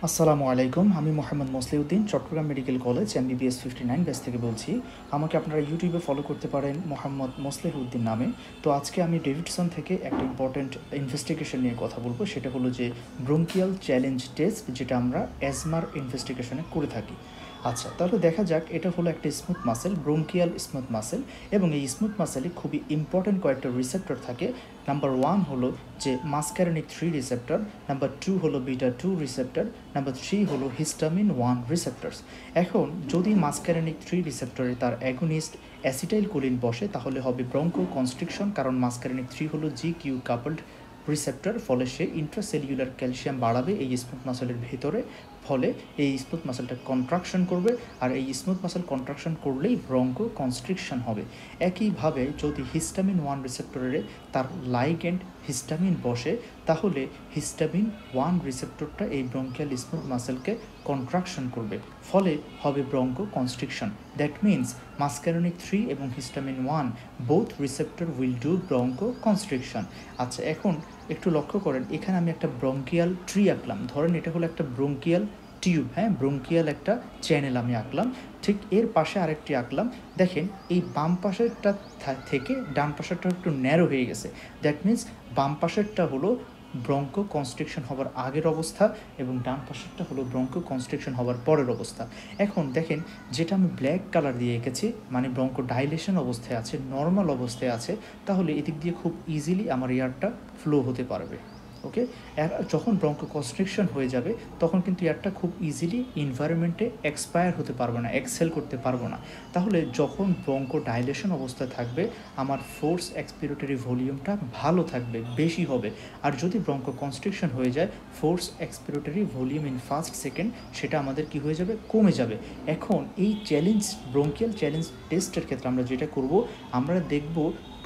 আসসালামু আলাইকুম। আমি Mohammad Masliuddin, Chittagong medical college MBBS 59 batch থেকে বলছি। আমাকে আপনারা ইউটিউবে ফলো করতে পারেন মোহাম্মদ মসলিউদ্দিন নামে। তো আজকে আমি ডেভিডসন থেকে একটা ইম্পর্ট্যান্ট ইনভেস্টিগেশন নিয়ে কথা বলবো। সেটা হলো যে ব্রোঙ্কিয়াল চ্যালেঞ্জ টেস্ট, যেটা আমরা অ্যাজমার ইনভেস্টিগেশনে করে থাকি। আচ্ছা, তাহলে দেখা যাক। এটা হলো একটা smooth muscle, bronchial smooth muscle, এবং এই স্মুথ মাসেলে খুবই ইম্পর্ট্যান্ট কয়েকটা রিসেপ্টর থাকে। নাম্বার 1 হলো যে মাসকারেনিক 3 রিসেপ্টর, নাম্বার 2 হলো বিটা 2 রিসেপ্টর, নাম্বার 3 হলো হিস্টামিন 1 রিসেপ্টরস। এখন যদি মাসকারেনিক 3 রিসেপ্টরে তার অ্যাগোনিস্ট অ্যাসিটাইল কোলিন বসে, তাহলে হবে ব্রঙ্কো কনস্ট্রিকশন, কারণ মাসকারেনিক 3 হলো GQ কাপলড রিসেপ্টর। ফলে সে ইন্ট্রাসেলুলার ক্যালসিয়াম বাড়াবে এই স্মুথ মাসেলের ভেতরে, ফলে এই স্মুথ মাসেলটা কন্ট্রাকশন করবে, আর এই স্মুথ মাসেল কন্ট্রাকশন করলেই ব্রঙ্কো কনস্ট্রিকশন হবে। একইভাবে যদি হিস্টামিন 1 রিসেপ্টরে তার লাইগ্যান্ড হিস্টামিন বসে, তাহলে হিস্টামিন 1 রিসেপ্টরটা এই ব্রঙ্কিয়াল স্মুথ মাসেলকে কন্ট্রাকশন করবে, ফলে হবে bronchoconstriction. That means muscarinic 3 এবং histamine 1 both receptor will do bronchoconstriction. আচ্ছা, এখন একটু লক্ষ্য করেন, এখানে আমি একটা ব্রঙ্কিয়াল ট্রি আঁকলাম। ধরেন এটা হলো একটা ব্রঙ্কিয়াল টিউব, ব্রঙ্কিয়াল একটা চ্যানেল আমি আঁকলাম। ঠিক এর পাশে আরেকটি আঁকলাম। দেখেন এই বাম পাশেরটা থেকে ডান পাশেরটা একটু ন্যারো হয়ে গেছে। দ্যাট মিনস বাম পাশেরটা হলো ব্রঙ্কো কনস্ট্রিকশন হওয়ার আগের অবস্থা, এবং ডান পাশেরটা হলো ব্রঙ্কো কনস্ট্রিকশন হওয়ার পরের অবস্থা। এখন দেখেন, যেটা আমি ব্ল্যাক কালার দিয়ে এঁকেছি, মানে ব্রঙ্কো ডাইলেশন অবস্থায় আছে, নর্মাল অবস্থায় আছে, তাহলে এদিক দিয়ে খুব ইজিলি আমার এয়ারটা ফ্লো হতে পারবে। ওকে, যখন ব্রঙ্কো কনস্ট্রিকশন হয়ে যাবে, তখন কিন্তু এয়ারটা খুব ইজিলি এনভায়রনমেন্টে এক্সপায়ার হতে পারবে না, এক্সেল করতে পারবো না। তাহলে যখন ব্রঙ্কো ডাইলেশন অবস্থায় থাকবে, আমার ফোর্স এক্সপিরেটরি ভলিউমটা ভালো থাকবে, বেশি হবে। আর যদি ব্রঙ্কো কনস্ট্রিকশন হয়ে যায়, forced expiratory volume in first second সেটা আমাদের কি হয়ে যাবে, কমে যাবে। এখন এই চ্যালেঞ্জ, ব্রঙ্কিয়াল চ্যালেঞ্জ টেস্টের ক্ষেত্রে আমরা যেটা করব, আমরা দেখব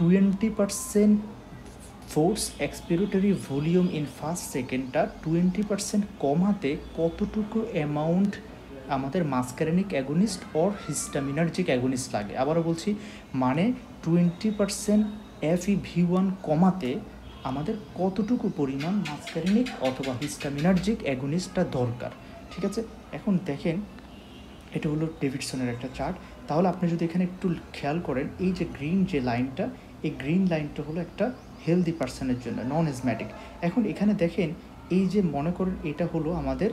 20% forced expiratory volume in first সেকেন্ডটা 20% কমাতে কতটুকু অ্যামাউন্ট আমাদের muscarinic agonist or histaminergic agonist লাগে। আবারও বলছি, মানে 20% FeV1 কমাতে আমাদের কতটুকু পরিমাণ মাসকারেনিক অথবা হিস্টামিনার্জিক অ্যাগোনিস্টটা দরকার। ঠিক আছে, এখন দেখেন, এটা হলো ডেভিডসনের একটা চার্ট। তাহলে আপনি যদি এখানে একটু খেয়াল করেন, এই যে গ্রিন যে লাইনটা, এই গ্রিন লাইনটা হলো একটা হেলদি পার্সনের জন্য, নন অ্যাজম্যাটিক। এখন এখানে দেখেন, এই যে মনে করেন এটা হলো আমাদের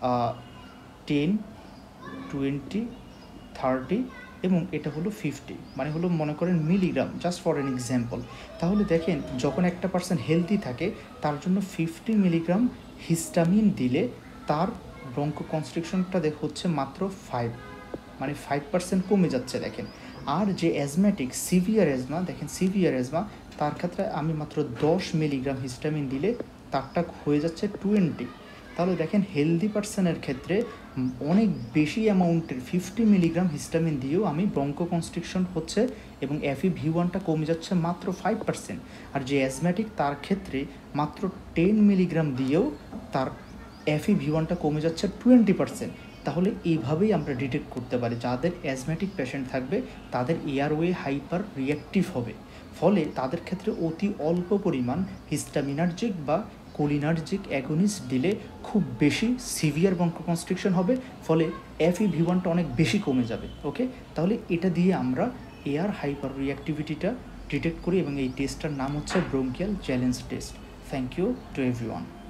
10, 20, 30 এবং এটা হলো 50, মানে হলো মনে করেন milligram, just for an example. তাহলে দেখেন, যখন একটা পার্সন হেলদি থাকে, তার জন্য 50 মিলিগ্রাম হিস্টামিন দিলে তার ব্রঙ্কো কনস্ট্রিকশনটা হচ্ছে মাত্র 5, মানে 5% কমে যাচ্ছে। দেখেন, আর যে অ্যাজম্যাটিক সিভিয়ার অ্যাজমা, দেখেন সিভিয়ার অ্যাজমা, তার ক্ষেত্রে আমি মাত্র 10 মিলিগ্রাম হিস্টামিন দিলে তারটা হয়ে যাচ্ছে 20। তাহলে দেখেন, হেলদি পার্সনের ক্ষেত্রে অনেক বেশি অ্যামাউন্টের 50 মিলিগ্রাম হিস্টামিন দিয়েও আমি ব্রঙ্কো কনস্ট্রিকশন হচ্ছে এবং FeV1টা কমে যাচ্ছে মাত্র 5%। আর যে অ্যাজম্যাটিক, তার ক্ষেত্রে মাত্র 10 মিলিগ্রাম দিয়েও তার FeV1টা কমে যাচ্ছে 20%। তাহলে এইভাবেই আমরা ডিটেক্ট করতে পারি, যাদের অ্যাজম্যাটিক পেশেন্ট থাকবে তাদের এয়ারওয়ে হাইপার রিঅ্যাক্টিভ হবে, ফলে তাদের ক্ষেত্রে অতি অল্প পরিমাণ হিস্টামিনার্জিক বা কোলিনার্জিক অ্যাগোনিস্ট দিলে খুব বেশি সিভিয়ার ব্রঙ্কোকনস্ট্রিকশন হবে, ফলে FeV1টা অনেক বেশি কমে যাবে। ওকে, তাহলে এটা দিয়ে আমরা এয়ার হাইপার রিঅ্যাক্টিভিটিটা ডিটেক্ট করি, এবং এই টেস্টটার নাম হচ্ছে bronchial challenge test. Thank you to everyone.